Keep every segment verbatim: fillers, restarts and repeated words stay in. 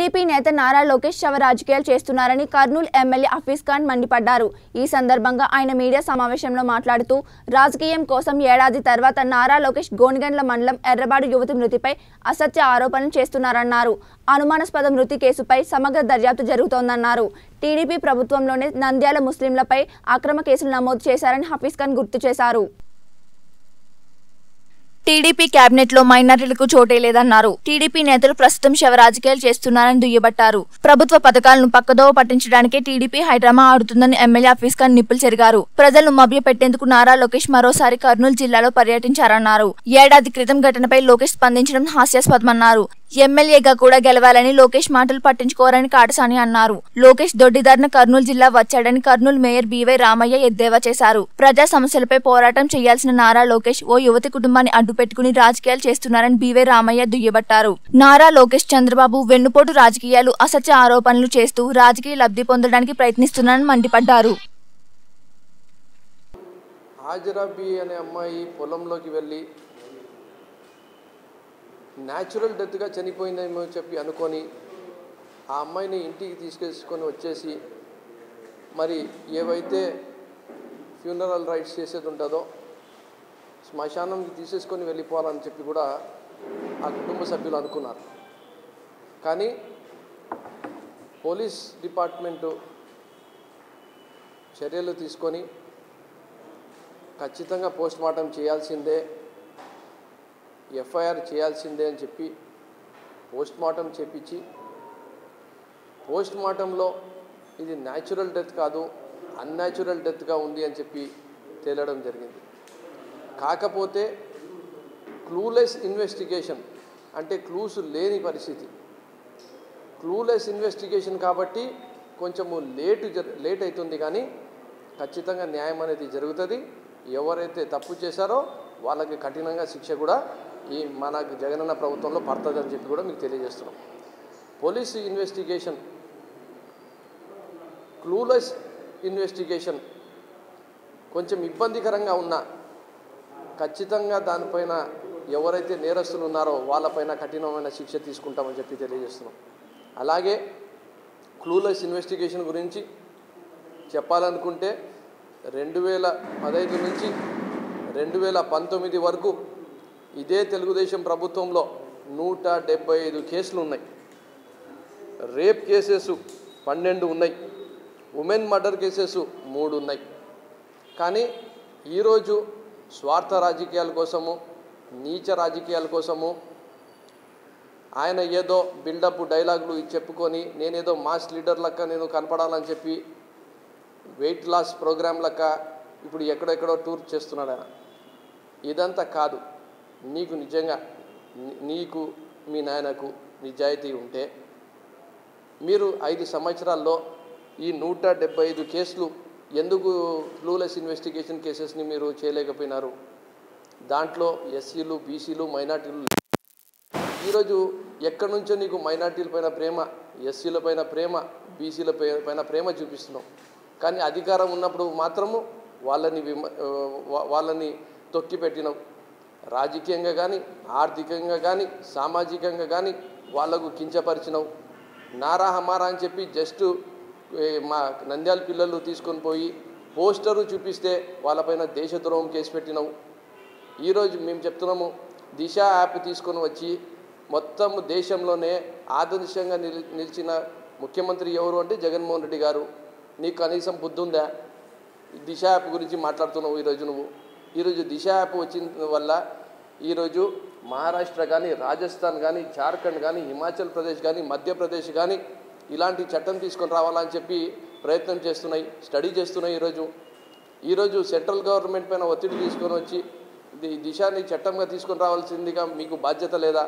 TDP నేత నారా లోకేష్ శవ రాజకీయాలు చేస్తున్నారని కర్నూలు ఎమ్మెల్యే హఫీజ్ ఖాన్ మండిపడ్డారు। ఈ సందర్భంగా ఆయన మీడియా సమావేశంలో మాట్లాడుతూ రాజకీయం కోసం ఏడాది తర్వాత నారా లోకేష్ గోనిగండ్ల మండలం ఎర్రబాడు యువతి మృతిపై అసత్య ఆరోపణలు చేస్తున్నారన్నారు। అనుమానాస్పద మృతి కేసుపై సమగ్ర దర్యాప్తు జరుగుతోందన్నారు। టీడీపీ ప్రభుత్వంలోనే నంద్యాల ముస్లింలపై అక్రమ కేసులు నమోదు చేశారని హఫీజ్ ఖాన్ గుర్తు చేశారు। టీడీపీ కేబినెట్ లో మైనారిటీలకు చోటే లేదన్నారు। టీడీపీ నేతలు ప్రస్తుతం శవ రాజకీయాలు చేస్తున్నారని దుయ్యబట్టారు। ప్రభుత్వ పథకాలను పక్కదోవ పట్టించడానికి టీడీపీ హైడ్రామా ఆడుతుందని ఎమ్మెల్యే హఫీజ్ ఖాన్ నిప్పులు చెరిగారు। ప్రజలను మభ్యపెట్టేందుకు నారా లోకేష్ మరోసారి కర్నూలు జిల్లాలో పర్యటించారన్నారు। ఏడాది క్రితం ఘటనపై లోకేష్ స్పందించడం హాస్యాస్పదమన్నారు। ఎమ్మెల్యేగా కూడా గెలవాలని లోకేష్ మాటలు పట్టించుకోరని కాటసాని అన్నారు। లోకేష్ దొడ్డిదారిన కర్నూలు జిల్లా వచ్చాడని కర్నూలు మేయర్ బీవై రామయ్య ఎద్దేవా చేశారు। ప్రజా సమస్యలపై పోరాటం చేయాల్సిన నారా లోకేష్ ఓ యువతి కుటుంబాన్ని అడ్డు పెట్టుకుని రాజకీయాలు చేస్తున్నారని బీవై రామయ్య దుయ్యబట్టారు। నారా లోకేష్ చంద్రబాబు వెన్నుపోటు రాజకీయాలు అసత్య ఆరోపణలు చేస్తూ రాజకీయ లబ్ధి పొందడానికి ప్రయత్నిస్తున్నారని మండిపడ్డారు। హాజరాబీ అనే అమ్మాయి పొలంలోకి వెళ్ళి న్యాచురల్ డెత్గా చనిపోయిందేమో చెప్పి అనుకొని ఆ అమ్మాయిని ఇంటికి తీసుకెసుకొని వచ్చేసి మరి ఏవైతే ఫ్యూనరల్ రైట్స్ చేసేది ఉంటుందో శ్మశానంకి తీసేసుకొని వెళ్ళిపోవాలని చెప్పి కూడా ఆ కుటుంబ సభ్యులు అనుకున్నారు। కానీ పోలీస్ డిపార్ట్మెంటు చర్యలు తీసుకొని ఖచ్చితంగా పోస్ట్ మార్టం చేయాల్సిందే, ఎఫ్ఐఆర్ చేయాల్సిందే అని చెప్పి పోస్ట్ మార్టం చేపించి పోస్ట్ మార్టంలో ఇది న్యాచురల్ డెత్ కాదు అన్యాచురల్ డెత్గా ఉంది అని చెప్పి తేలడం జరిగింది। కాకపోతే క్లూలెస్ ఇన్వెస్టిగేషన్ అంటే క్లూస్ లేని పరిస్థితి, క్లూలెస్ ఇన్వెస్టిగేషన్ కాబట్టి కొంచెము లేట్ లేట్ అవుతుంది కానీ ఖచ్చితంగా న్యాయం అనేది జరుగుతుంది। ఎవరైతే తప్పు చేశారో వాళ్ళకి కఠినంగా శిక్ష కూడా ఈ మన జగనన్న ప్రభుత్వంలో పడుతుందని చెప్పి కూడా మీకు తెలియజేస్తున్నాం। పోలీస్ ఇన్వెస్టిగేషన్ క్లూలెస్ ఇన్వెస్టిగేషన్ కొంచెం ఇబ్బందికరంగా ఉన్నా ఖచ్చితంగా దానిపైన ఎవరైతే నేరస్తులు ఉన్నారో వాళ్ళపైన కఠినమైన శిక్ష తీసుకుంటామని చెప్పి తెలియజేస్తున్నాం। అలాగే క్లూలెస్ ఇన్వెస్టిగేషన్ గురించి చెప్పాలనుకుంటే రెండు వేల పదహైదు నుంచి రెండు వేల పంతొమ్మిది వరకు ఇదే తెలుగుదేశం ప్రభుత్వంలో నూట డెబ్బై ఐదు కేసులు ఉన్నాయి। రేప్ కేసెస్ పన్నెండు ఉన్నాయి, ఉమెన్ మర్డర్ కేసెస్ మూడు ఉన్నాయి। కానీ ఈరోజు స్వార్థ రాజకీయాల కోసము నీచ రాజకీయాల కోసము ఆయన ఏదో బిల్డప్ డైలాగులు చెప్పుకొని నేనేదో మాస్ లీడర్ లెక్క నేను కనపడాలని చెప్పి వెయిట్ లాస్ ప్రోగ్రాం లెక్క ఇప్పుడు ఎక్కడెక్కడో టూర్ చేస్తున్నాడు ఆయన। ఇదంతా కాదు, నీకు నిజంగా నీకు మీ నాయనకు నిజాయితీ ఉంటే మీరు ఐదు సంవత్సరాల్లో ఈ నూట డెబ్బై ఐదు కేసులు ఎందుకు క్లూలెస్ ఇన్వెస్టిగేషన్ కేసెస్ని మీరు చేయలేకపోయినారు? దాంట్లో ఎస్సీలు బీసీలు మైనార్టీలు ఈరోజు ఎక్కడి నుంచో నీకు మైనార్టీల పైన ప్రేమ, ఎస్సీల పైన ప్రేమ, బీసీల పైన ప్రేమ చూపిస్తున్నావు, కానీ అధికారం ఉన్నప్పుడు మాత్రము వాళ్ళని విమ వాళ్ళని తొక్కిపెట్టినావు। రాజకీయంగా కానీ ఆర్థికంగా కానీ సామాజికంగా కానీ వాళ్లకు కించపరిచినావు। నారా హమారా అని చెప్పి జస్ట్ మా నంద్యాల పిల్లలు తీసుకొని పోయి పోస్టరు చూపిస్తే వాళ్ళపైన దేశద్రోహం కేసు పెట్టినావు। ఈరోజు మేము చెప్తున్నాము, దిశ యాప్ తీసుకొని వచ్చి మొత్తం దేశంలోనే ఆదర్శంగా నిల్ నిలిచిన ముఖ్యమంత్రి ఎవరు అంటే జగన్మోహన్ రెడ్డి గారు। నీకు కనీసం బుద్ధి ఉందా? దిశ యాప్ గురించి మాట్లాడుతున్నావు ఈరోజు నువ్వు। ఈరోజు దిశ యాప్ వచ్చిన వల్ల ఈరోజు మహారాష్ట్ర కానీ రాజస్థాన్ కానీ జార్ఖండ్ కానీ హిమాచల్ ప్రదేశ్ కానీ మధ్యప్రదేశ్ కానీ ఇలాంటి చట్టం తీసుకొని రావాలని చెప్పి ప్రయత్నం చేస్తున్నాయి, స్టడీ చేస్తున్నాయి। ఈరోజు ఈరోజు సెంట్రల్ గవర్నమెంట్ పైన ఒత్తిడి తీసుకొని వచ్చి దిశని చట్టంగా తీసుకొని రావాల్సిందిగా మీకు బాధ్యత లేదా?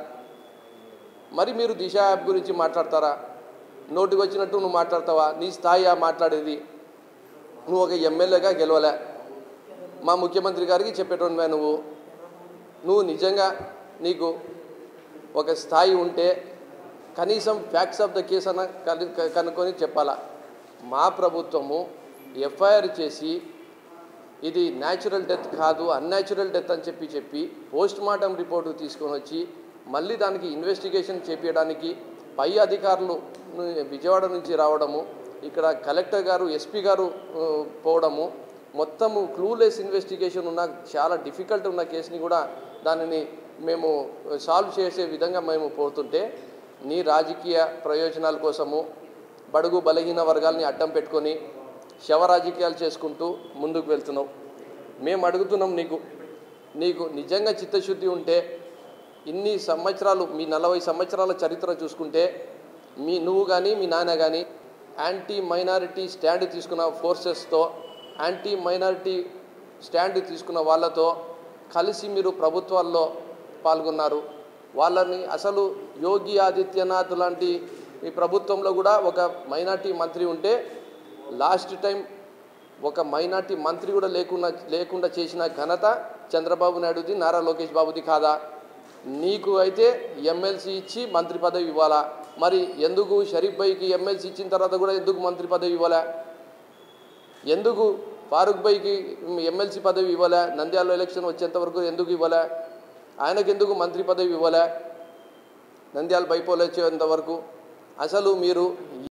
మరి మీరు దిశ యాప్ గురించి మాట్లాడతారా? నోటికి వచ్చినట్టు నువ్వు మాట్లాడతావా? నీ స్థాయి మాట్లాడేది? నువ్వు ఒక ఎమ్మెల్యేగా గెలవలే, మా ముఖ్యమంత్రి గారికి చెప్పేటోనివే నువ్వు। నువ్వు నిజంగా నీకు ఒక స్థాయి ఉంటే కనీసం ఫ్యాక్ట్స్ ఆఫ్ ద కేస్ అన్న కనుక్కొని చెప్పాలా? మా ప్రభుత్వము ఎఫ్ఐఆర్ చేసి ఇది న్యాచురల్ డెత్ కాదు అన్యాచురల్ డెత్ అని చెప్పి చెప్పి పోస్ట్ మార్టం రిపోర్టు తీసుకొని వచ్చి మళ్ళీ దానికి ఇన్వెస్టిగేషన్ చేపించడానికి పై అధికారులు విజయవాడ నుంచి రావడము, ఇక్కడ కలెక్టర్ గారు ఎస్పీ గారు పోవడము, మొత్తము క్లూలెస్ ఇన్వెస్టిగేషన్ ఉన్న చాలా డిఫికల్ట్ ఉన్న కేసుని కూడా దానిని మేము సాల్వ్ చేసే విధంగా మేము పోతుంటే నీ రాజకీయ ప్రయోజనాల కోసము బడుగు బలహీన వర్గాల్ని అడ్డం పెట్టుకొని శవ రాజకీయాలు చేసుకుంటూ ముందుకు వెళ్తున్నావు. మేము అడుగుతున్నాం నీకు నీకు నిజంగా చిత్తశుద్ధి ఉంటే ఇన్ని సంవత్సరాలు మీ నలభై సంవత్సరాల చరిత్ర చూసుకుంటే మీ నువ్వు కానీ మీ నాన్న కానీ యాంటీ మైనారిటీ స్టాండ్ తీసుకున్న ఫోర్సెస్తో యాంటీ మైనారిటీ స్టాండ్ తీసుకున్న వాళ్ళతో కలిసి మీరు ప్రభుత్వాల్లో పాల్గొన్నారు. వాళ్ళని అసలు యోగి ఆదిత్యనాథ్ లాంటి ఈ ప్రభుత్వంలో కూడా ఒక మైనార్టీ మంత్రి ఉంటే లాస్ట్ టైం ఒక మైనార్టీ మంత్రి కూడా లేకుండా లేకుండా చేసిన ఘనత చంద్రబాబు నాయుడుది, నారా లోకేష్ బాబుది కాదా? నీకు అయితే ఎమ్మెల్సీ ఇచ్చి మంత్రి పదవి ఇవ్వాలా? మరి ఎందుకు షరీఫ్ భాయ్కి ఎమ్మెల్సీ ఇచ్చిన తర్వాత కూడా ఎందుకు మంత్రి పదవి ఇవ్వాలా? ఎందుకు ఫారూక్ భాయ్కి ఎమ్మెల్సీ పదవి ఇవ్వాలా? నంద్యాలలో ఎలక్షన్ వచ్చేంత వరకు ఎందుకు ఇవ్వాలా? ఆయనకు ఎందుకు మంత్రి పదవి ఇవ్వాలా? నంద్యాల బైపోల్ వచ్చేంత వరకు అసలు మీరు